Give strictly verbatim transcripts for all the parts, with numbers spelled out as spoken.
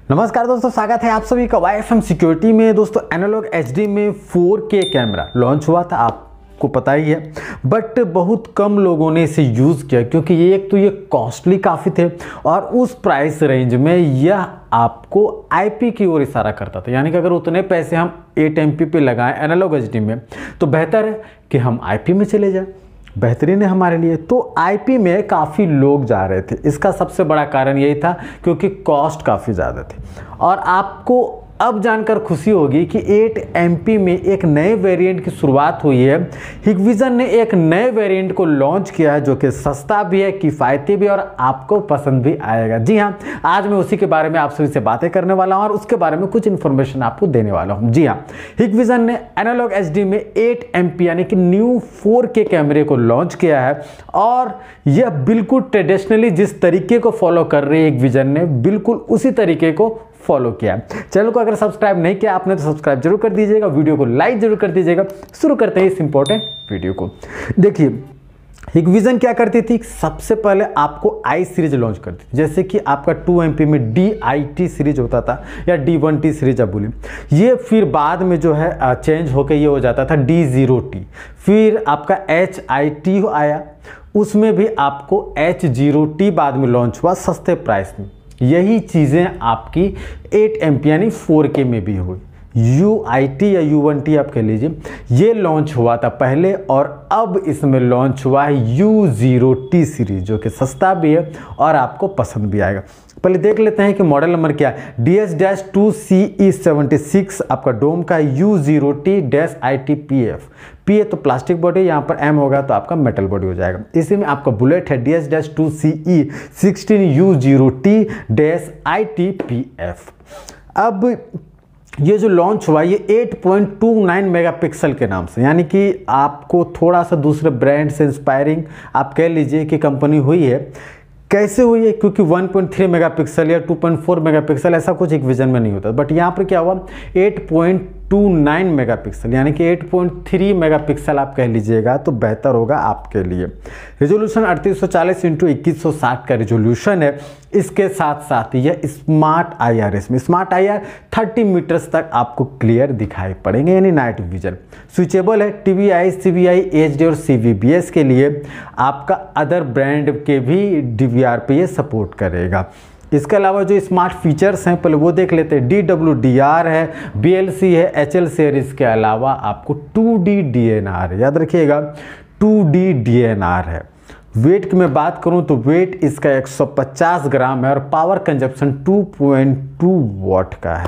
नमस्कार दोस्तों, स्वागत है आप सभी का वाई एफ एम सिक्योरिटी में। दोस्तों एनालॉग एच डी में फोर के कैमरा लॉन्च हुआ था, आपको पता ही है, बट बहुत कम लोगों ने इसे यूज़ किया क्योंकि ये एक तो ये कॉस्टली काफ़ी थे और उस प्राइस रेंज में यह आपको आई पी की ओर इशारा करता था। यानी कि अगर उतने पैसे हम एट एम पी पे लगाएं एनालॉग एच डी में तो बेहतर है कि हम आई पी में चले जाएं, बेहतरीन है हमारे लिए। तो आई पी में काफ़ी लोग जा रहे थे, इसका सबसे बड़ा कारण यही था क्योंकि कॉस्ट काफ़ी ज़्यादा थी। और आपको अब जानकर खुशी होगी कि एट एम पी में एक नए वेरिएंट की शुरुआत हुई है। हिकविजन ने एक नए वेरिएंट को लॉन्च किया है जो कि सस्ता भी है, किफ़ायती भी और आपको पसंद भी आएगा। जी हाँ, आज मैं उसी के बारे में आप सभी से बातें करने वाला हूँ और उसके बारे में कुछ इन्फॉर्मेशन आपको देने वाला हूँ। जी हाँ, हिकविजन ने एनालॉग एच डी में एट एम पी यानी कि न्यू फोर के कैमरे को लॉन्च किया है और यह बिल्कुल ट्रेडिशनली जिस तरीके को फॉलो कर रही है हिकविजन ने, बिल्कुल उसी तरीके को फॉलो किया। चैनल को अगर सब्सक्राइब नहीं किया आपने तो सब्सक्राइब जरूर कर दीजिएगा, वीडियो को लाइक जरूर कर दीजिएगा। शुरू करते हैं इस इंपॉर्टेंट वीडियो को। देखिए, हिकविजन क्या करती थी, सबसे पहले आपको आई सीरीज लॉन्च करती थी। जैसे कि आपका टू एम पी में डी आई टी सीरीज होता था या डी वन टी सीरीज आप बोलिए, ये फिर बाद में जो है चेंज होकर ये हो जाता था डी ज़ीरो टी। फिर आपका एच आई टी आया, उसमें भी आपको एच ज़ीरो टी बाद में लॉन्च हुआ सस्ते प्राइस में। यही चीज़ें आपकी एट एम पी यानी फोर के में भी हुई। यू आई टी या यू वन टी आप कह लीजिए, ये लॉन्च हुआ था पहले और अब इसमें लॉन्च हुआ है यू ज़ीरो टी सीरीज जो कि सस्ता भी है और आपको पसंद भी आएगा। पहले देख लेते हैं कि मॉडल नंबर क्या है। D S dash two C E seventy six आपका डोम का U zero T dash I T P F. P है तो प्लास्टिक बॉडी, यहाँ पर एम होगा तो आपका मेटल बॉडी हो जाएगा। इसी में आपका बुलेट है D S dash two C E sixteen U zero T dash I T P F. अब ये जो लॉन्च हुआ ये eight point two nine megapixel के नाम से, यानी कि आपको थोड़ा सा दूसरे ब्रांड से इंस्पायरिंग आप कह लीजिए कि कंपनी हुई है। कैसे हुई है, क्योंकि वन पॉइंट थ्री मेगापिक्सल या टू पॉइंट फोर मेगापिक्सल ऐसा कुछ एक विजन में नहीं होता, बट यहाँ पर क्या हुआ eight point two nine megapixel यानी कि एट पॉइंट थ्री मेगापिक्सल आप कह लीजिएगा तो बेहतर होगा आपके लिए। रेजोल्यूशन अड़तीस सौ चालीस इंटू इक्कीस सौ साठ का रेजोल्यूशन है। इसके साथ साथ यह स्मार्ट आई आर इसमें smart I R thirty metres तक आपको क्लियर दिखाई पड़ेंगे यानी नाइट विजन। स्विचेबल है T V I, C V I, H D और सी वी बी एस के लिए। आपका अदर ब्रांड के भी डी वी आर पे ये सपोर्ट करेगा। इसके अलावा जो स्मार्ट फीचर्स हैं पहले वो देख लेते हैं। डी डब्ल्यू डी आर है, बी एल सी है, एच एल सी है। इसके अलावा आपको two D D N R है, याद रखिएगा two D D N R है। वेट की मैं बात करूं तो वेट इसका एक सौ पचास ग्राम है और power consumption two point two watt का है।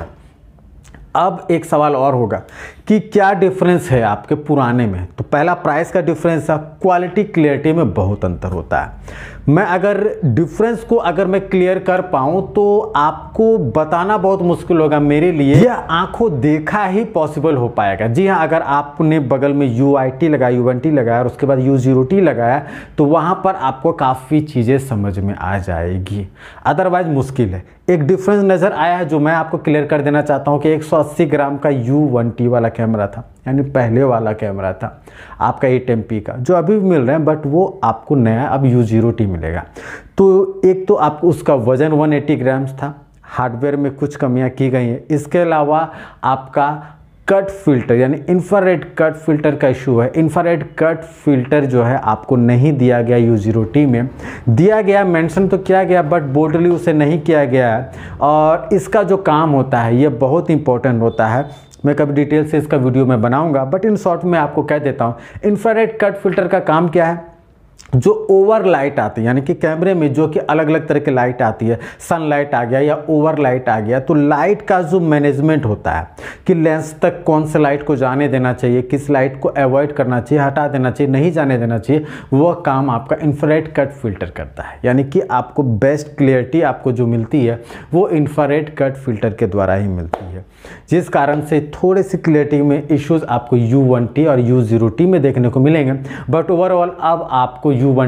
अब एक सवाल और होगा कि क्या डिफरेंस है आपके पुराने में, तो पहला प्राइस का डिफरेंस है, क्वालिटी क्लियरिटी में बहुत अंतर होता है। मैं अगर डिफरेंस को अगर मैं क्लियर कर पाऊँ तो आपको बताना बहुत मुश्किल होगा मेरे लिए, यह आंखों देखा ही पॉसिबल हो पाएगा। जी हाँ, अगर आपने बगल में यू आई टी लगाया, यू वन टी लगाया और उसके बाद यू ज़ीरो टी लगाया तो वहाँ पर आपको काफ़ी चीज़ें समझ में आ जाएगी, अदरवाइज मुश्किल है। एक डिफरेंस नज़र आया है जो मैं आपको क्लियर कर देना चाहता हूँ कि एक सौ अस्सी ग्राम का यू वन टी वाला कैमरा था, यानी पहले वाला कैमरा था आपका एट एम पी का, जो अभी भी मिल रहे हैं बट वो आपको नया अब यू ज़ीरो टी मिलेगा। तो एक तो आपको उसका वजन वन एटी ग्राम्स था, हार्डवेयर में कुछ कमियां की गई हैं। इसके अलावा आपका कट फिल्टर यानी इंफ्रारेड कट फिल्टर का इशू है। इंफ्रारेड कट फिल्टर जो है आपको नहीं दिया गया यू ज़ीरो टी में, दिया गया मेंशन तो किया गया बट बोल्डली उसे नहीं किया गया है। और इसका जो काम होता है ये बहुत इंपॉर्टेंट होता है, मैं कभी डिटेल से इसका वीडियो में बनाऊंगा बट इन शॉर्ट में आपको कह देता हूँ। इंफ्रारेड कट फिल्टर का काम क्या है, जो ओवर लाइट आती है यानी कि कैमरे में जो कि अलग अलग तरह की लाइट आती है, सनलाइट आ गया या ओवर लाइट आ गया, तो लाइट का जो मैनेजमेंट होता है कि लेंस तक कौन से लाइट को जाने देना चाहिए, किस लाइट को अवॉइड करना चाहिए, हटा देना चाहिए, नहीं जाने देना चाहिए, वह काम आपका इंफ्रारेड कट फिल्टर करता है। यानी कि आपको बेस्ट क्लियरिटी आपको जो मिलती है वो इंफ्रारेड कट फिल्टर के द्वारा ही मिलती है, जिस कारण से थोड़े से क्लियरिटी में इश्यूज आपको यू वन टी और यू ज़ीरो टी में देखने को मिलेंगे। बट ओवरऑल अब आपको यू वन टी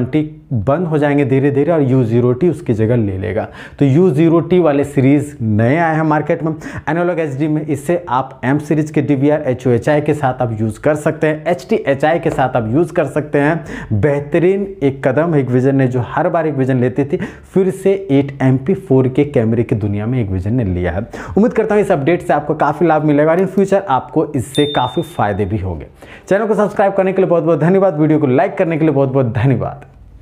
बंद हो जाएंगे धीरे धीरे और यू ज़ीरो टी उसकी जगह ले लेगा। तो यू ज़ीरो टी वाले सीरीज़ नए आए हैं मार्केट में एनालॉग एच डी में। इससे आप एम सीरीज के D V R H O H I के साथ आप यूज़ कर सकते हैं, एच टी एच आई के साथ आप यूज़ कर सकते हैं। बेहतरीन एक कदम हिकविजन ने, जो हर बार हिकविजन लेती थी, फिर से एट एम पी फोर के कैमरे की दुनिया में हिकविजन ने लिया है। उम्मीद करता हूँ इस अपडेट से आपको काफ़ी लाभ मिलेगा और इन फ्यूचर आपको इससे काफ़ी फायदे भी होंगे। चैनल को सब्सक्राइब करने के लिए बहुत बहुत धन्यवाद, वीडियो को लाइक करने के लिए बहुत बहुत धन्यवाद।